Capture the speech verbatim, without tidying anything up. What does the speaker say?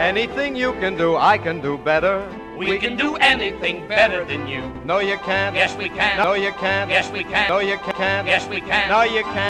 Anything you can do, I can do better. We can do anything better than you. No, you can't. Yes, we can. No, you can't. Yes, we can. No, you can't. Yes, we can. No, you can't.